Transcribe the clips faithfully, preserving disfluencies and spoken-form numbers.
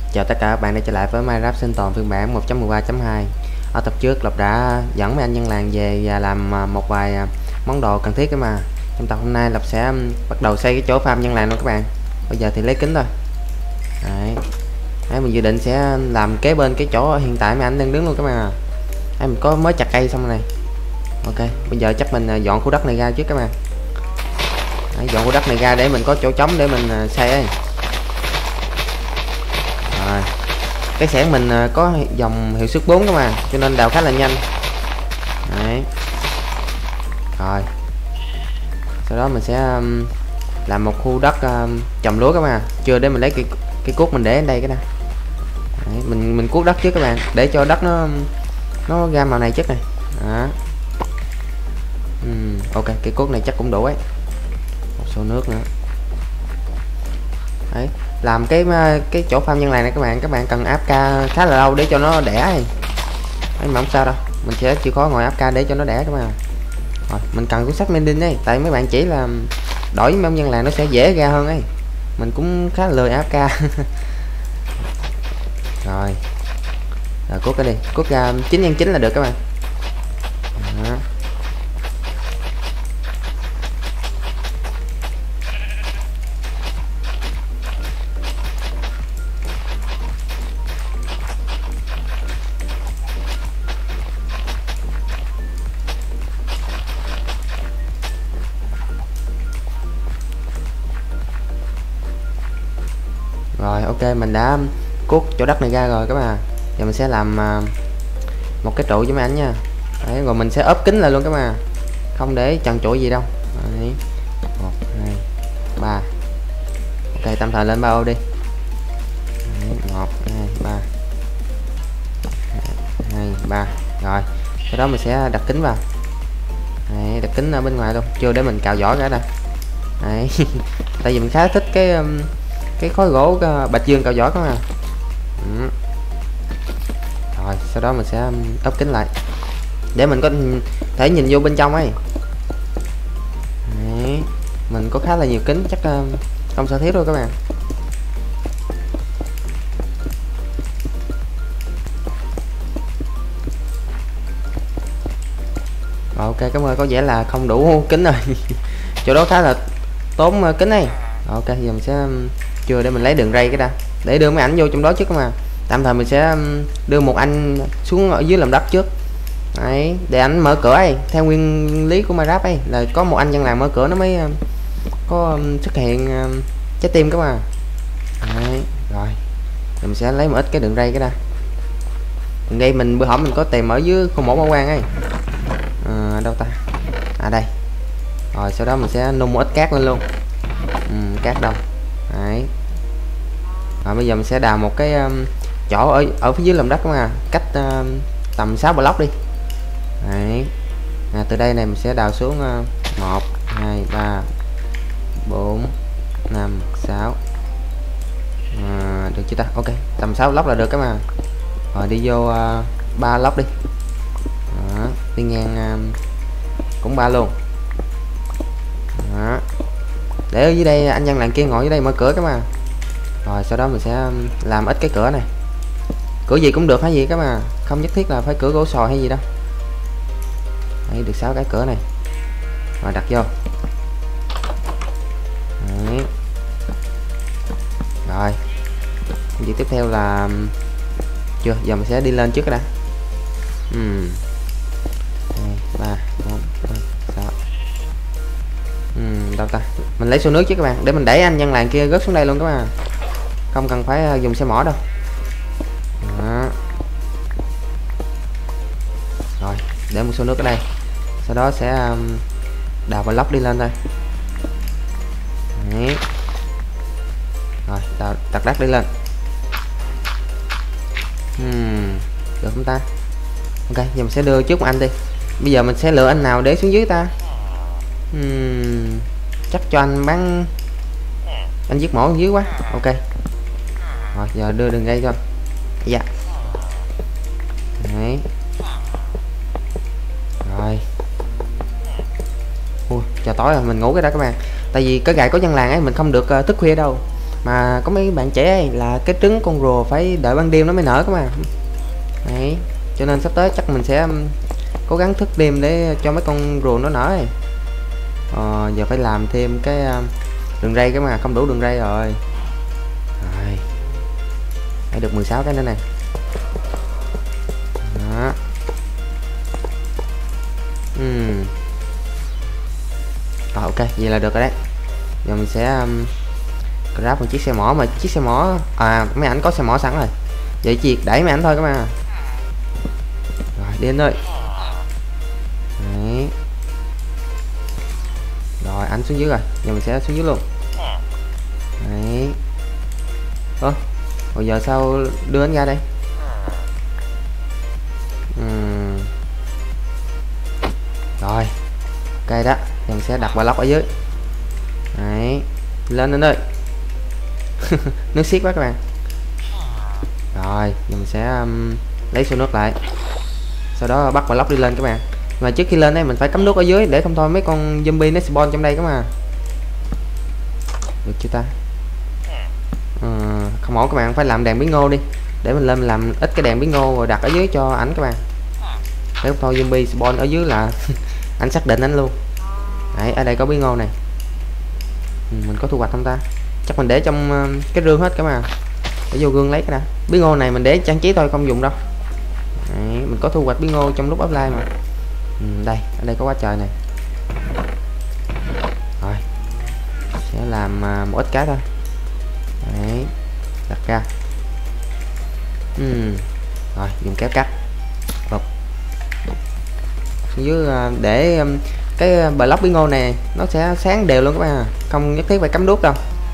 Chào tất cả các bạn đã trở lại với Minecraft sinh tồn phiên bản một chấm mười ba chấm hai. Ở tập trước Lộc đã dẫn mấy anh dân làng về và làm một vài món đồ cần thiết. Cái mà trong tập hôm nay Lộc sẽ bắt đầu xây cái chỗ farm dân làng luôn các bạn. Bây giờ thì lấy kính thôi. Đấy. Đấy, mình dự định sẽ làm kế bên cái chỗ hiện tại mấy anh đang đứng luôn các bạn à. Đấy, mình có mới chặt cây xong này. Ok, bây giờ chắc mình dọn khu đất này ra trước các bạn. Đấy, dọn khu đất này ra để mình có chỗ trống để mình xây ấy. Rồi. Cái xẻng mình có dòng hiệu suất bốn các bạn, cho nên đào khá là nhanh. Đấy. Rồi. Sau đó mình sẽ um, làm một khu đất um, trồng lúa các bạn. Chưa để mình lấy cái cái cuốc mình để ở đây cái nè. Đấy, mình mình cuốc đất trước các bạn, để cho đất nó nó ra màu này chất này. Đó. Uhm, ok, cái cuốc này chắc cũng đủ ấy. Một số nước nữa. Đấy, làm cái cái chỗ farm nhân này này các bạn, các bạn cần áp ca khá là lâu để cho nó đẻ này. Đấy, mà không sao đâu, mình sẽ chịu khó ngồi áp ca để cho nó đẻ các bạn. Rồi, mình cần cuốn sách mending đấy, tại mấy bạn chỉ là đổi với nhân làng nó sẽ dễ ra hơn ấy. Mình cũng khá là lười áp ca. Rồi, rồi cuốc cái đi, cuốc ra chín nhân chín là được các bạn. Đó. Rồi ok, mình đã cuốc chỗ đất này ra rồi các bạn. Giờ mình sẽ làm uh, một cái trụ với mấy anh nha. Đấy, rồi mình sẽ ốp kính lại luôn các bạn, không để trần trụi gì đâu. Đấy. một hai ba. Ok, tạm thời lên ba ô đi. Đấy, một hai ba hai ba. Rồi sau đó mình sẽ đặt kính vào. Đấy, đặt kính ở bên ngoài luôn, chưa để mình cào vỏ ra đây. Đấy. Tại vì mình khá thích cái um, cái khối gỗ uh, bạch dương cạo vỏ các bạn. Ừ. Rồi sau đó mình sẽ ốp kính lại để mình có thể nhìn vô bên trong ấy. Đấy. Mình có khá là nhiều kính, chắc uh, không sợ thiếu đâu các bạn. Rồi, ok, cảm ơn. Có vẻ là không đủ kính rồi. Chỗ đó khá là tốn uh, kính này. Ok, giờ mình sẽ chưa để mình lấy đường ray cái đã, để đưa mấy ảnh vô trong đó trước mà. Tạm thời mình sẽ đưa một anh xuống ở dưới làm đất trước. Đấy, để ảnh mở cửa ấy. Theo nguyên lý của Minecraft ấy là có một anh dân làng mở cửa nó mới có xuất hiện trái tim các bạn. Đấy, rồi thì mình sẽ lấy một ít cái đường ray cái đã. Đường ray mình bữa hổm mình có tìm ở dưới khu mỏ bảo quan ấy. À, đâu ta? À đây. Rồi sau đó mình sẽ nung một ít cát lên luôn. Ừ, cát đâu? Đấy. Rồi bây giờ mình sẽ đào một cái um, chỗ ở ở phía dưới lòng đất mà cách uh, tầm sáu block đi. Đấy. À, từ đây này mình sẽ đào xuống uh, một hai ba bốn năm sáu. À, được chưa ta? Ok, tầm sáu block là được các bạn. Rồi đi vô uh, ba block đi. Đó, đi ngang um, cũng ba luôn. Đó. Để ở dưới đây anh dân làng kia ngồi dưới đây mở cửa các bạn. Rồi sau đó mình sẽ làm ít cái cửa này. Cửa gì cũng được hay gì các bạn, không nhất thiết là phải cửa gỗ sồi hay gì đâu. Đấy, được sáu cái cửa này. Rồi đặt vô. Đấy. Rồi việc tiếp theo là chưa, giờ mình sẽ đi lên trước cái đã. Uhm. ba bốn sáu. Uhm, đâu ta, mình lấy xô nước chứ các bạn, để mình đẩy anh dân làng kia rớt xuống đây luôn các bạn, không cần phải dùng xe mỏ đâu. Đó. Rồi để một xô nước ở đây, sau đó sẽ um, đào block đi lên đây. Đấy. Rồi đào, đặt đất đi lên. uhm, được không ta? Ok, giờ mình sẽ đưa trước một anh đi. Bây giờ mình sẽ lựa anh nào để xuống dưới ta? uhm, chắc cho anh bán anh giết mổ dưới quá. Ok, rồi giờ đưa đường dây cho. Dạ. Đấy. Rồi. Ui, trời tối rồi, mình ngủ cái đó các bạn. Tại vì cái gài có dân làng ấy mình không được uh, thức khuya đâu. Mà có mấy bạn trẻ ấy, là cái trứng con rùa phải đợi ban đêm nó mới nở các bạn. Đấy, cho nên sắp tới chắc mình sẽ um, cố gắng thức đêm để cho mấy con rùa nó nở ấy. Ờ, giờ phải làm thêm cái um, đường ray cái mà không đủ đường ray rồi. Rồi. Phải được mười sáu cái nữa này. Đó. Uhm. Rồi, ok, vậy là được rồi đấy. Giờ mình sẽ um, grab một chiếc xe mỏ, mà chiếc xe mỏ à mấy ảnh có xe mỏ sẵn rồi. Vậy chỉ đẩy mấy ảnh thôi các bạn. Rồi đi anh ơi. Đấy. Rồi anh xuống dưới rồi, giờ mình sẽ xuống dưới luôn. Đấy. Ơ, hồi giờ sao đưa anh ra đây? Uhm. Rồi, ok đó, giờ mình sẽ đặt block ở dưới. Đấy, lên anh ơi. Nước xiết quá các bạn. Rồi, giờ mình sẽ um, lấy xô nước lại. Sau đó bắt block đi lên các bạn. Mà trước khi lên đây mình phải cắm nước ở dưới để không thôi mấy con zombie nó spawn trong đây các bạn. Được chưa ta? Ừ, không ổn các bạn, phải làm đèn bí ngô đi. Để mình lên mình làm ít cái đèn bí ngô rồi đặt ở dưới cho ảnh các bạn. Để không thôi zombie spawn ở dưới là anh xác định anh luôn. Đấy, ở đây có bí ngô này. Ừ, mình có thu hoạch không ta? Chắc mình để trong uh, cái rương hết các bạn. Để vô gương lấy cái đã. Bí ngô này mình để trang trí thôi, không dùng đâu. Đấy, mình có thu hoạch bí ngô trong lúc offline mà. Ừ, đây, ở đây có quá trời này. Rồi, sẽ làm uh, một ít cái thôi. Đấy, đặt ra. Ừ. Rồi, dùng kéo cắt. Bụp. Xuống dưới uh, để um, cái block bí ngô này nó sẽ sáng đều luôn các bạn à. Không nhất thiết phải cắm đuốc đâu.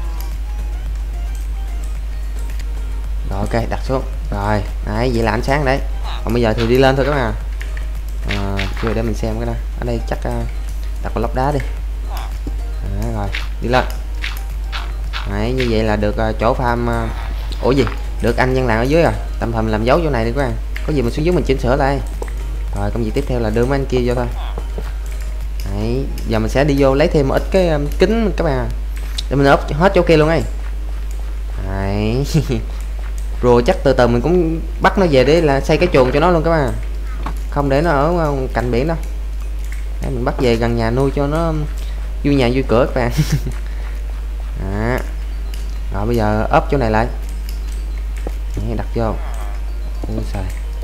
Rồi ok, đặt xuống. Rồi, đấy, vậy là ánh sáng đấy. Còn bây giờ thì đi lên thôi các bạn. À, chưa để mình xem cái đó. Ở đây chắc uh, đặt block đá đi. Đó, rồi, đi lên. Đấy, như vậy là được uh, chỗ farm uh, ủa gì? Được anh nhân làng ở dưới rồi. Tạm thời mình làm dấu chỗ này đi các bạn. Có gì mình xuống dưới mình chỉnh sửa lại. Rồi, công việc tiếp theo là đưa mấy anh kia vô thôi. Đấy, giờ mình sẽ đi vô lấy thêm một ít cái um, kính các bạn. Để mình ốp hết chỗ kia luôn ấy. Đấy. Rồi chắc từ từ mình cũng bắt nó về để là xây cái chuồng cho nó luôn các bạn. Không để nó ở cạnh biển đâu. Đấy, mình bắt về gần nhà nuôi cho nó vui nhà vui cửa các bạn. Đó. Rồi bây giờ ốp chỗ này lại. Đấy, đặt vô. Ui xài.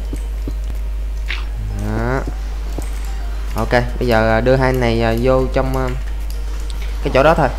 Đó. Ok, bây giờ đưa hai này vô trong cái chỗ đó thôi.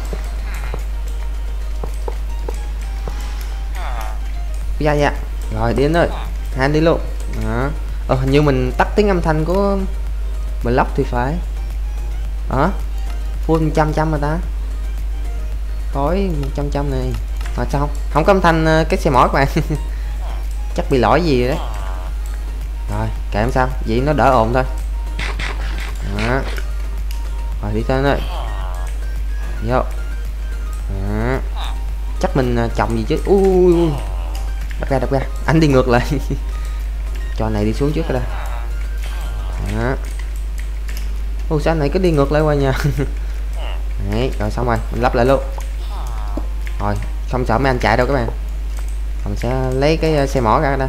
Dạ dạ. Rồi đi anh ơi. Hai anh đi luôn. Đó. Ờ, hình như mình tắt tiếng âm thanh của block thì phải. Hả? Full trăm trăm mà ta. Khói trăm trăm này. Mà sao không? Không có âm thanh cái xe mỏi các bạn. Chắc bị lỗi gì đấy. Rồi, kệ em sao? Vậy nó đỡ ồn thôi. Đó. Rồi đi tới nơi. Vô. Đó. Chắc mình trồng gì chứ. Ui. Đặt ra đặt ra. Anh đi ngược lại. Cho này đi xuống trước đây. Đó. Ôi sao anh này cứ đi ngược lại qua nhà. Đấy, rồi xong rồi, mình lắp lại luôn. Rồi, không sợ mấy anh chạy đâu các bạn. Mình sẽ lấy cái xe mỏ ra đây.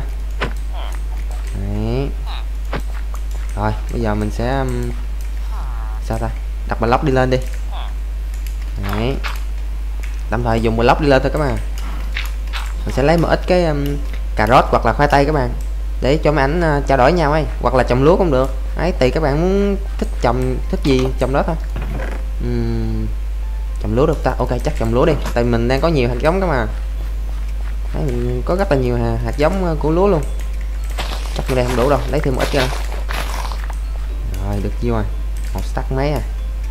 Đấy. Rồi, bây giờ mình sẽ um, sao ta? Đặt block đi lên đi. Đấy. Tạm thời dùng block đi lên thôi các bạn. Mình sẽ lấy một ít cái um, cà rốt hoặc là khoai tây các bạn, để cho mấy ảnh uh, trao đổi nhau ấy, hoặc là trồng lúa cũng được. Ấy tùy các bạn muốn thích trồng thích gì trồng đó thôi. Uhm, trồng lúa được ta? Ok, chắc trồng lúa đi, tại mình đang có nhiều hạt giống các bạn. Đấy, mình có rất là nhiều hạt, hạt giống của lúa luôn. Chắc đây không đủ đâu, lấy thêm một ít ra. Rồi được nhiêu rồi? Một stack mấy à?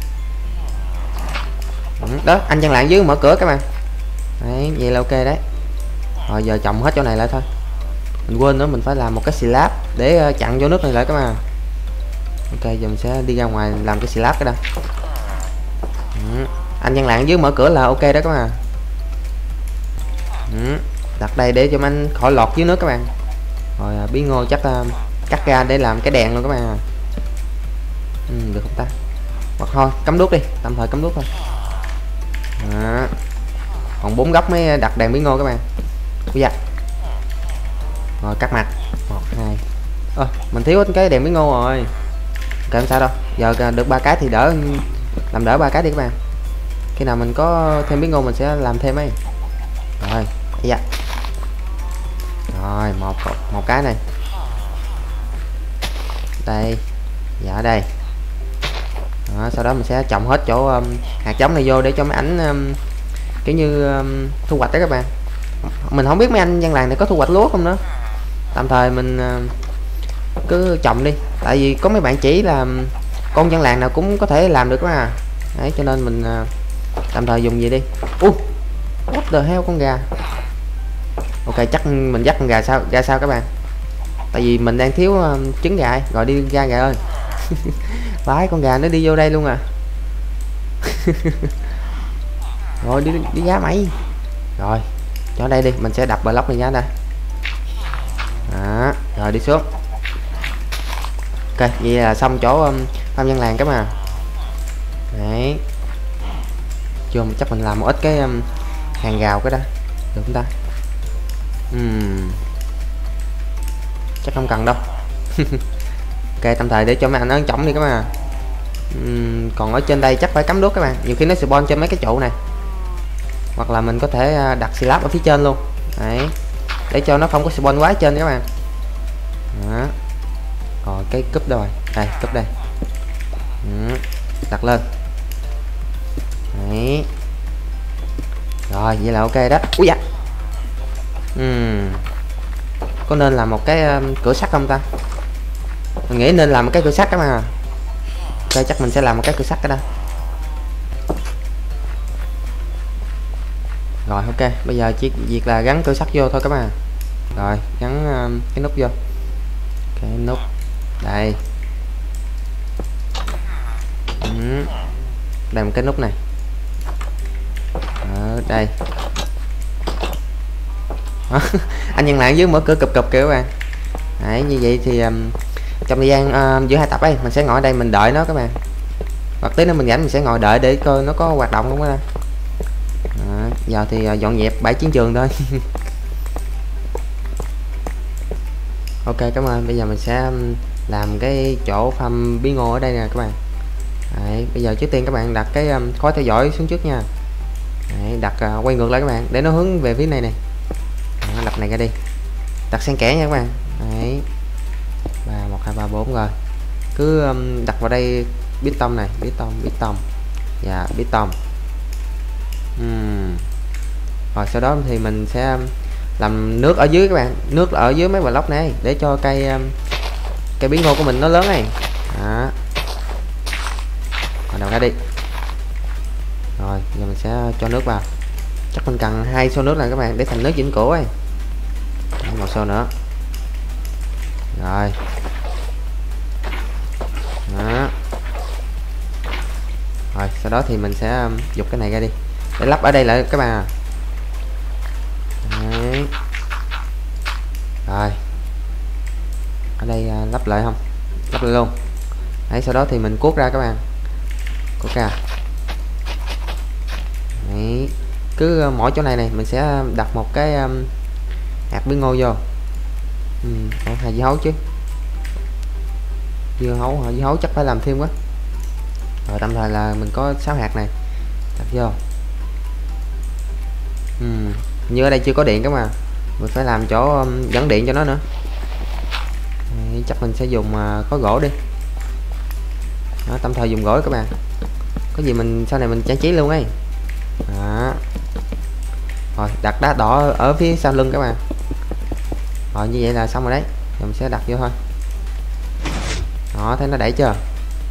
Đó, anh dân lạng dưới mở cửa các bạn. Đấy, vậy là ok đấy. Rồi giờ trồng hết chỗ này lại thôi. Mình quên nữa, mình phải làm một cái slab để uh, chặn vô nước này lại các bạn. Ok, giờ mình sẽ đi ra ngoài làm cái slab cái đó. Ừ. Anh dân lạng dưới mở cửa là ok đó các bạn. Ừ. Đặt đây để cho anh khỏi lọt dưới nước các bạn. Rồi uh, bí ngô chắc uh, cắt ra để làm cái đèn luôn các bạn. Ừ, được không ta? Hoặc thôi cắm đuốc đi, tạm thời cắm đuốc thôi. Đó. còn bốn góc mới đặt đèn bí ngô các bạn. Ui da. Rồi cắt mặt một hai. Ơ, mình thiếu cái đèn bí ngô rồi. Kệ không sao đâu, giờ được ba cái thì đỡ, làm đỡ ba cái đi các bạn. Khi nào mình có thêm bí ngô mình sẽ làm thêm ấy. Rồi dạ. Rồi một một cái này đây, dạ ở đây. Đó, sau đó mình sẽ trồng hết chỗ um, hạt giống này vô để cho mấy ảnh um, kiểu như um, thu hoạch đó các bạn. Mình không biết mấy anh dân làng này có thu hoạch lúa không nữa, tạm thời mình uh, cứ trồng đi, tại vì có mấy bạn chỉ là con dân làng nào cũng có thể làm được mà. Đấy cho nên mình uh, tạm thời dùng gì đi. Uh, what the hell, con gà. Ok, chắc mình dắt con gà sao ra sao các bạn, tại vì mình đang thiếu uh, trứng gà. Rồi đi ra gà ơi. Vãi, con gà nó đi vô đây luôn à. Rồi đi đi ra mày. Rồi cho đây đi, mình sẽ đập block này ra đây. Đó, rồi đi xuống. Ok, vậy là xong chỗ um, farm dân làng các bạn. Đấy. Chưa, chắc mình làm một ít cái um, hàng rào cái đó được không ta? Uhm. Chắc không cần đâu. Ok, tạm thời để cho mấy anh ấn trọng đi các bạn. Uhm, còn ở trên đây chắc phải cắm đuốc các bạn, nhiều khi nó spawn trên mấy cái trụ này, hoặc là mình có thể đặt slab ở phía trên luôn. Đấy, để cho nó không có spawn quá trên các bạn. Đó. Rồi cái cúp đâu rồi, đây cúp đây. Ừ. Đặt lên. Đấy. Rồi vậy là ok đó. Ui da. Uhm. Có nên làm một cái um, cửa sắt không ta? Mình nghĩ nên làm một cái cửa sắt các bạn à. Ok, chắc mình sẽ làm một cái cửa sắt cái đó. Rồi ok, bây giờ chỉ việc là gắn cửa sắt vô thôi các bạn. Rồi gắn um, cái nút vô. Cái nút đây. Ừ. Đây một cái nút này ở đây. Anh nhân lại dưới mở cửa cụp cụp kìa các bạn. Đấy, như vậy thì um, trong thời gian uh, giữa hai tập ấy mình sẽ ngồi ở đây mình đợi nó các bạn, hoặc tí nữa mình rảnh mình sẽ ngồi đợi để coi nó có hoạt động không đó. À, giờ thì uh, dọn dẹp bãi chiến trường thôi. Ok, cảm ơn. Bây giờ mình sẽ um, làm cái chỗ farm bí ngô ở đây nè các bạn. Đấy, bây giờ trước tiên các bạn đặt cái um, khói theo dõi xuống trước nha. Đấy, đặt uh, quay ngược lại các bạn để nó hướng về phía này này. Đó, lập này ra đi, đặt xen kẽ nha các bạn. Đấy, ba một hai ba bốn rồi cứ um, đặt vào đây bít tông này, bít tông bít tông và bít tông. uhm. Rồi sau đó thì mình sẽ làm nước ở dưới các bạn, nước ở dưới mấy block này để cho cây um, cây bí ngô của mình nó lớn này. Đó, đầu ra đi. Rồi giờ mình sẽ cho nước vào, chắc mình cần hai xô nước này các bạn để thành nước vĩnh cửu ấy. Một xô nữa rồi. Đó. Rồi sau đó thì mình sẽ um, dục cái này ra đi để lắp ở đây lại các bạn à. Đấy. Rồi ở đây uh, lắp lại không, lắp lại luôn. Đấy, sau đó thì mình cuốc ra các bạn, cuốc ra. Đấy. Cứ uh, mỗi chỗ này này mình sẽ đặt một cái um, hạt bí ngô vô. Ừ, hạt dưa hấu chứ, dưa hấu hả? Dưa hấu chắc phải làm thêm quá. Rồi tạm thời là mình có sáu hạt này đặt vô. Ừ, như ở đây chưa có điện các bạn, mình phải làm chỗ um, dẫn điện cho nó nữa. Đấy, chắc mình sẽ dùng uh, có gỗ đi. Đó, tạm thời dùng gỗ các bạn, có gì mình sau này mình trang trí luôn ấy. Đó. Rồi đặt đá đỏ ở phía sau lưng các bạn. Rồi như vậy là xong rồi đấy, rồi mình sẽ đặt vô thôi. Đó, thấy nó đẩy chưa?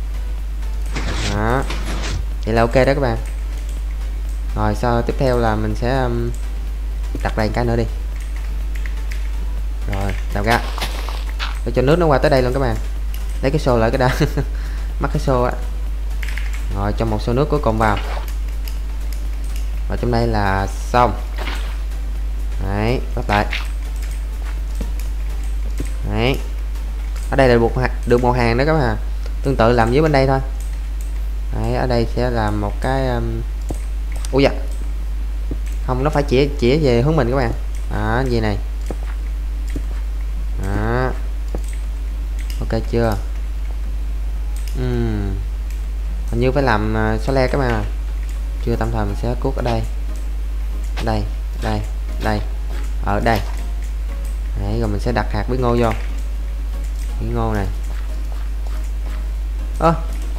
Đó, vậy là ok đó các bạn. Rồi sau tiếp theo là mình sẽ um, đặt đây cái nữa đi. Rồi đào ra để cho nước nó qua tới đây luôn các bạn. Lấy cái xô lại cái đó. Mắc cái xô á. Rồi cho một xô nước cuối cùng vào. Và trong đây là xong. Đấy, bắt lại. Đấy, ở đây là buộc được một hàng đó các bạn, tương tự làm dưới bên đây thôi. Đấy, ở đây sẽ làm một cái um... ui dạ Không, nó phải chỉ chỉ về hướng mình các bạn. Đó, gì này. Đó. Ok chưa? Uhm. Hình như phải làm uh, xóa le các bạn à. Chưa, tạm thời mình sẽ cuốc ở đây. Đây, đây, đây. Ở đây. Đấy, rồi mình sẽ đặt hạt bí ngô vô. Bí ngô này. Ơ.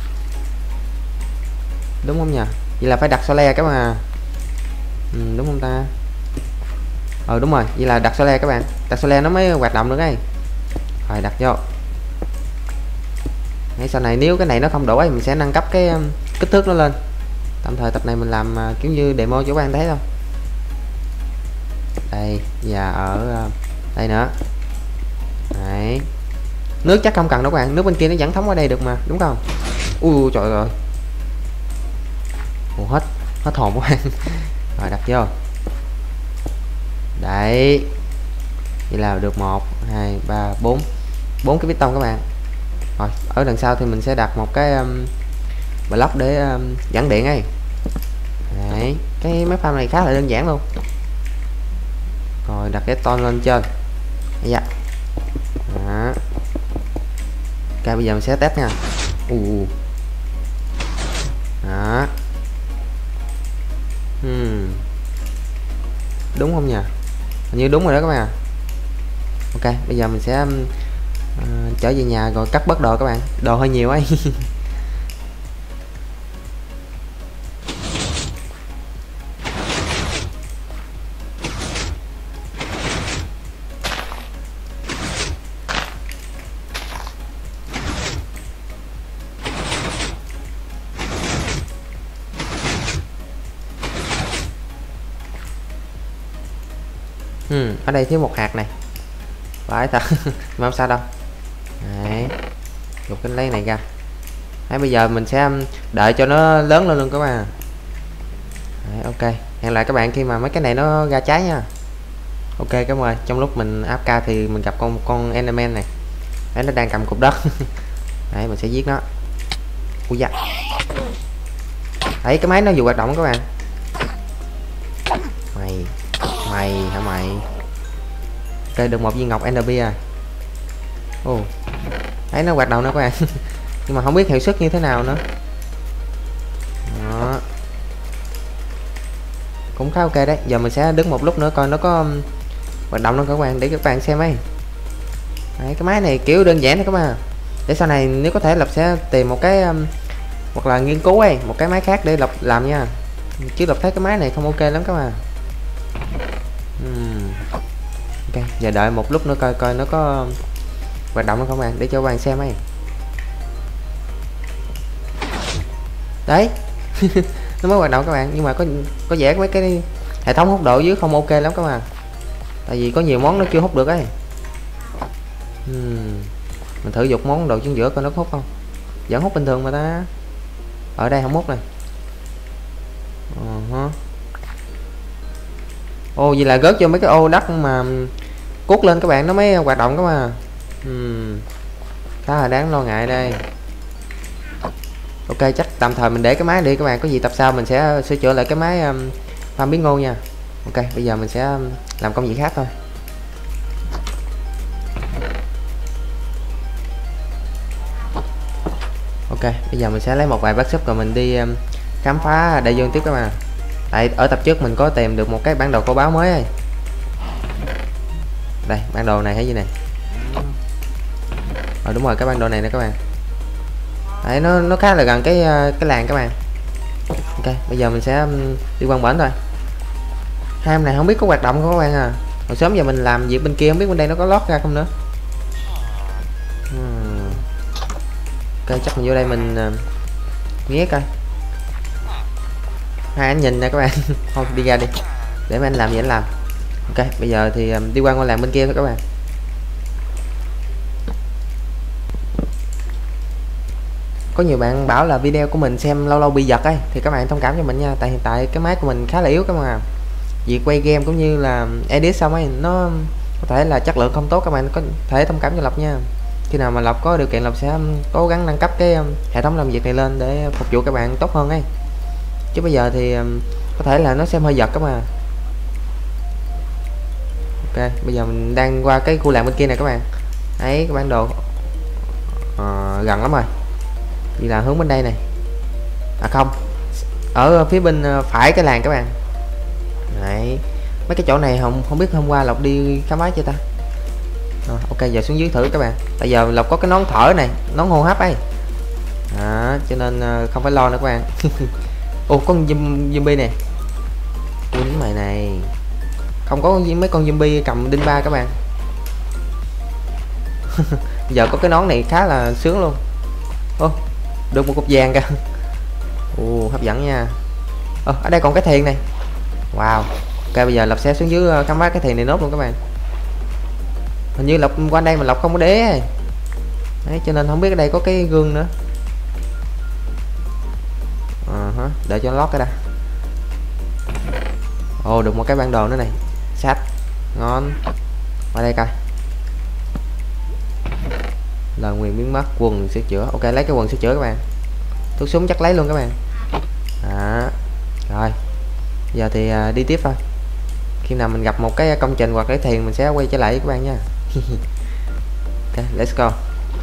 Đúng không nhỉ? Vậy là phải đặt xóa le các bạn à. Ừ, đúng không ta? Ờ đúng rồi, vậy là đặt xóa le các bạn. Đặt xóa le nó mới hoạt động được ấy. Rồi đặt vô. Ngay sau này nếu cái này nó không đủ ấy, mình sẽ nâng cấp cái um, kích thước nó lên. Tạm thời tập này mình làm uh, kiểu như demo cho các bạn thấy thôi. Đây, và ở uh, đây nữa. Đấy. Nước chắc không cần đâu các bạn, nước bên kia nó vẫn thấm qua đây được mà, đúng không? Ui trời ơi. Ủa, hết hết hồn quá. Rồi đặt vô. Đấy. Vậy là được một, hai, ba, bốn. bốn cái piston các bạn. Rồi, ở đằng sau thì mình sẽ đặt một cái um, block để um, dẫn điện ấy. Đấy, cái máy farm này khá là đơn giản luôn. Rồi đặt cái ton lên trên. Dạ. Đó. Ok, bây giờ mình sẽ test nha. Ù. Đó. Hmm. Đúng không nhỉ? Hình như đúng rồi đó các bạn. Ok, bây giờ mình sẽ uh, trở về nhà rồi cắt bớt đồ các bạn. Đồ hơi nhiều ấy. Ừ, ở đây thiếu một hạt này. Phải thật. Mà không sao đâu. Đấy. Dục cái lấy này ra. Đấy, bây giờ mình sẽ đợi cho nó lớn lên luôn các bạn. Đấy, ok. Hẹn lại các bạn khi mà mấy cái này nó ra trái nha. Ok cảm ơn. Trong lúc mình áp ca thì mình gặp con con Enderman này. Đấy, nó đang cầm cục đất. Đấy, mình sẽ giết nó. Ui da. Đấy, cái máy nó vừa hoạt động các bạn. Mày Mày hả mày? Ok, được một viên ngọc Ender Pearl à. Ồ. Đấy, nó hoạt động nữa các bạn. Nhưng mà không biết hiệu suất như thế nào nữa. Đó. Cũng khá ok đấy. Giờ mình sẽ đứng một lúc nữa coi nó có hoạt động nữa các bạn, để các bạn xem ấy. Đấy, cái máy này kiểu đơn giản thôi các bạn. Để sau này nếu có thể Lập sẽ tìm một cái um, hoặc là nghiên cứu ấy một cái máy khác để Lập làm nha. Chứ Lập thấy cái máy này không ok lắm các bạn. uhm. Ok, giờ đợi một lúc nữa coi coi nó có hoạt động không bạn, để cho các bạn xem ấy. Đấy. Nó mới hoạt động các bạn, nhưng mà có có vẻ mấy cái hệ thống hút độ dưới không ok lắm các bạn. Tại vì có nhiều món nó chưa hút được ấy. uhm. Mình thử dục món đồ trên giữa coi nó có hút không. Vẫn hút bình thường mà ta. Ở đây không hút này. uh -huh. Ô vậy là rớt cho mấy cái ô đất mà cuốc lên các bạn nó mới hoạt động các bạn. uhm. Khá là đáng lo ngại đây. Ok, chắc tạm thời mình để cái máy đi các bạn, có gì tập sau mình sẽ sửa chữa lại cái máy um, farm bí ngô nha. Ok, bây giờ mình sẽ um, làm công việc khác thôi. Ok, bây giờ mình sẽ lấy một vài bát súp rồi mình đi um, khám phá đại dương tiếp các bạn. Tại ở tập trước mình có tìm được một cái bản đồ kho báu mới ấy. Đây, bản đồ này thấy gì này. Ờ đúng rồi, cái bản đồ này nè các bạn. Đấy, nó nó khá là gần cái cái làng các bạn. Ok, bây giờ mình sẽ um, đi qua bển thôi. Ham này không biết có hoạt động không các bạn à. Hồi sớm giờ mình làm việc bên kia không biết bên đây nó có lót ra không nữa. hmm. Ok, chắc mình vô đây mình uh, nghe coi. Hai anh nhìn nè các bạn. Thôi đi ra đi, để mấy anh làm gì anh làm. Ok, bây giờ thì um, đi qua ngôi làng bên kia thôi các bạn. Có nhiều bạn bảo là video của mình xem lâu lâu bị giật ấy, thì các bạn thông cảm cho mình nha, tại hiện tại cái máy của mình khá là yếu các bạn à. Việc quay game cũng như là edit xong ấy, nó có thể là chất lượng không tốt, các bạn có thể thông cảm cho Lộc nha. Khi nào mà Lộc có điều kiện Lộc sẽ cố gắng nâng cấp cái hệ thống làm việc này lên để phục vụ các bạn tốt hơn ấy. Chứ bây giờ thì có thể là nó xem hơi giật các bạn. Ok, bây giờ mình đang qua cái khu làng bên kia này các bạn. Đấy, cái bản đồ ờ, gần lắm rồi. Đi là hướng bên đây này. À không, ở phía bên phải cái làng các bạn. Đấy, mấy cái chỗ này không không biết hôm qua Lộc đi khám phá chưa ta. À, ok, giờ xuống dưới thử các bạn. Bây giờ Lộc có cái nón thở này, nón hô hấp ấy. À, cho nên không phải lo nữa các bạn. Ồ, có con zombie nè. Quýnh mày này. Không có mấy con zombie cầm đinh ba các bạn. Giờ có cái nón này khá là sướng luôn. Ô, được một cục vàng kìa. Ồ, hấp dẫn nha. Ờ, ở đây còn cái thiền này. Wow. Ok, bây giờ Lộc sẽ xuống dưới khám phá cái thiền này nốt luôn các bạn. Hình như Lộc qua đây mà Lộc không có đế. Đấy, cho nên không biết ở đây có cái gương nữa. À, hả? Đợi cho nó lót cái đã. Ồ, được một cái bản đồ nữa này. Sách. Ngon. Qua đây coi. Lời nguyền biến mất, quần sửa chữa. Ok, lấy cái quần sửa chữa các bạn. Thuốc súng chắc lấy luôn các bạn. À, rồi. Giờ thì à, đi tiếp thôi. Khi nào mình gặp một cái công trình hoặc cái thiền mình sẽ quay trở lại với các bạn nha. Ok, let's go.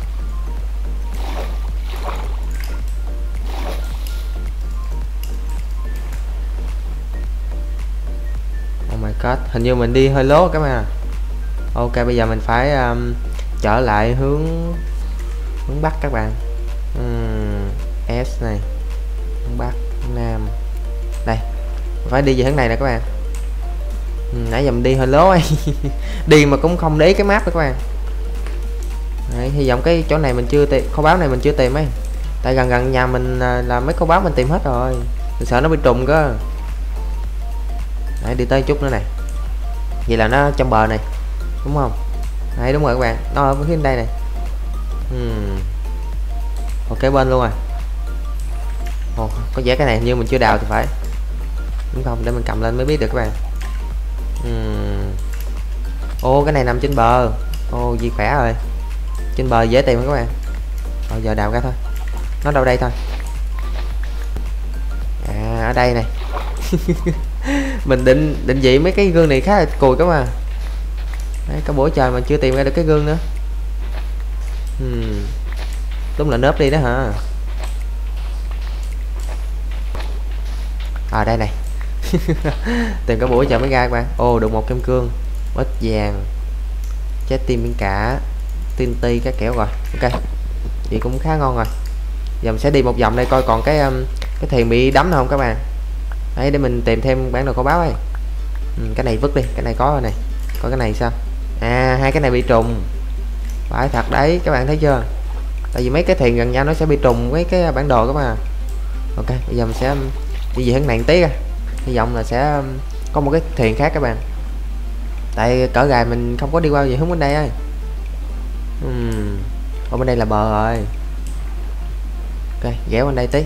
Oh my god, hình như mình đi hơi lố các bạn. Ok, bây giờ mình phải um, trở lại hướng hướng bắc các bạn. uhm, S này, hướng bắc, hướng nam. Đây, phải đi về hướng này nè các bạn. uhm, nãy giờ mình đi hơi lố ấy. Đi mà cũng không để ý cái map đó các bạn. Đấy, hy vọng cái chỗ này mình chưa tìm, kho báu này mình chưa tìm ấy. Tại gần gần nhà mình là mấy kho báu mình tìm hết rồi. Mình sợ nó bị trùng cơ. Đấy, đi tới chút nữa này. Vậy là nó trong bờ này, đúng không? Đấy, đúng rồi các bạn, nó ở phía đây này. uhm. Ok, bên luôn rồi. Ồ, có vẻ cái này như mình chưa đào thì phải, đúng không? Để mình cầm lên mới biết được các bạn. uhm. Ô, cái này nằm trên bờ. Ô, gì khỏe rồi. Trên bờ dễ tìm các bạn. Rồi giờ đào ra thôi. Nó đâu đây thôi. À, ở đây này. Mình định định vị mấy cái gương này khá là cùi các bạn. Đấy, cả buổi trời mà chưa tìm ra được cái gương nữa. uhm. Đúng là nớp đi đó hả. À, đây này. Tìm cả buổi trời mới ra các bạn. Ồ, được một kim cương, ít vàng, trái tim biển cả, tiên ti các kiểu rồi. Ok, thì cũng khá ngon rồi. Giờ mình sẽ đi một vòng đây coi còn cái um, cái thiền bị đắm không các bạn. Đấy, để mình tìm thêm bản đồ kho báu ấy. ừ, cái này vứt đi, cái này có rồi này. Coi cái này sao. À, hai cái này bị trùng. Phải thật đấy, các bạn thấy chưa? Tại vì mấy cái thiền gần nhau nó sẽ bị trùng với cái bản đồ các bạn. Ok, bây giờ mình sẽ đi về hướng này tí ra. Hy vọng là sẽ có một cái thiền khác các bạn. Tại cỡ gài mình không có đi qua về hướng bên đây ấy. uhm. Ở bên đây là bờ rồi. Ok, ghé bên đây tí.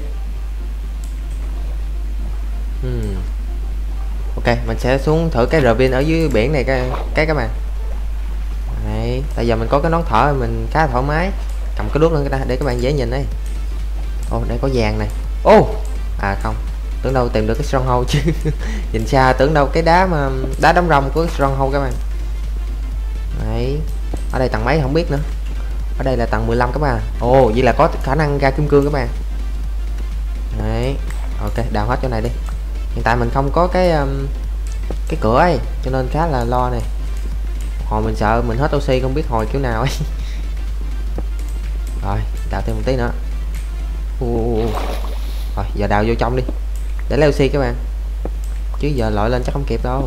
uhm. Ok, mình sẽ xuống thử cái rờ vin ở dưới biển này cái cái các bạn. Đấy, tại giờ mình có cái nón thở mình khá thoải mái. Cầm cái đuốc lên cái ta để các bạn dễ nhìn đấy. Ồ, đây có vàng này. Ô, à không, tưởng đâu tìm được cái stronghold chứ. Nhìn xa tưởng đâu cái đá mà đá đóng rồng của stronghold các bạn. Đấy, ở đây tầng mấy không biết nữa. Ở đây là tầng mười lăm các bạn. Ồ, vậy là có khả năng ra kim cương các bạn. Đấy, ok, đào hết chỗ này đi. Hiện tại mình không có cái um, cái cửa ấy, cho nên khá là lo này. Hồi mình sợ mình hết oxy không biết hồi kiểu nào ấy. Rồi, đào thêm một tí nữa. uh. Rồi, giờ đào vô trong đi để lấy oxy các bạn, chứ giờ lội lên chắc không kịp đâu.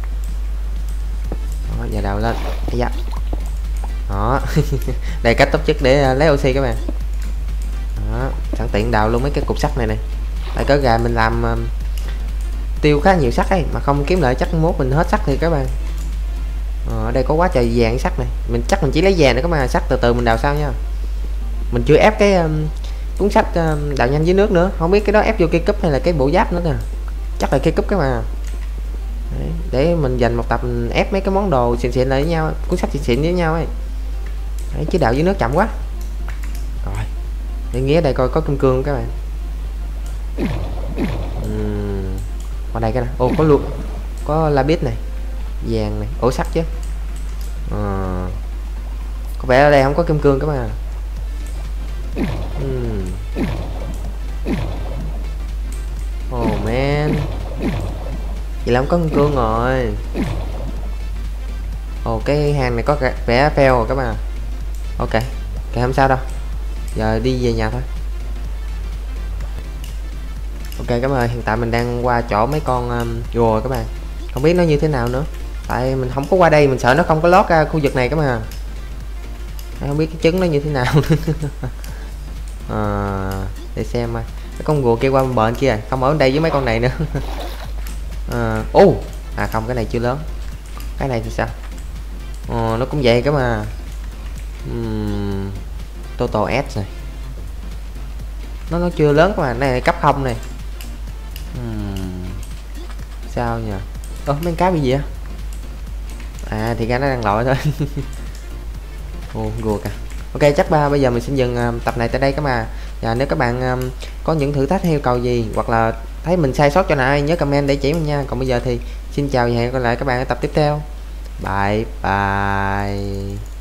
Đó, giờ đào lên. Dạ. Đó. Đây cách tốt nhất để lấy oxy các bạn. Đó, sẵn tiện đào luôn mấy cái cục sắt này này. Tại cỡ gà mình làm uh, tiêu khá nhiều sắt ấy mà không kiếm lại chắc mốt mình hết sắt thì các bạn. Ở đây có quá trời vàng sắt này, mình chắc mình chỉ lấy vàng nữa các bạn. Sắt từ từ mình đào sau nha. Mình chưa ép cái um, cuốn sách um, đào nhanh dưới nước nữa, không biết cái đó ép vô cây cúp hay là cái bộ giáp nữa nè. Chắc là cây cúp các bạn. Đấy, để mình dành một tập mình ép mấy cái món đồ xịn xịn lại với nhau, cuốn sách xịn xịn với nhau ấy. Đấy, chứ đào dưới nước chậm quá. Rồi, để nghĩa đây coi có kim cương các bạn. uhm. Qua đây cái này. Ô, có luôn, có labit này. vàng này, ổ sắt chứ. À, có vẻ ở đây không có kim cương các bạn. uhm. Oh man, vậy là không có kim cương rồi. Ồ, cái hang này có vẻ fail rồi các bạn. Ok, cái không sao đâu, giờ đi về nhà thôi. Ok các bạn, hiện tại mình đang qua chỗ mấy con um, rùa các bạn, không biết nó như thế nào nữa, tại mình không có qua đây, mình sợ nó không có lót ra khu vực này các bạn. Không biết cái trứng nó như thế nào. À, để xem coi cái con rùa kia qua bên kia, không ở đây với mấy con này nữa. À, ô, à không, cái này chưa lớn, cái này thì sao? Ờ, nó cũng vậy các mà. uhm, Total S này, nó nó chưa lớn các bạn, này cấp không này. uhm, sao nhỉ? Ơ, mấy cá bị gì á? À thì ra nó đang lội thôi. Ồ, rùa kìa. Ok, chắc ba bây giờ mình xin dừng uh, tập này tại đây các bạn. Và nếu các bạn um, có những thử thách hay yêu cầu gì, hoặc là thấy mình sai sót chỗ nào, nhớ comment để chỉ mình nha. Còn bây giờ thì xin chào và hẹn gặp lại các bạn ở tập tiếp theo. Bye bye.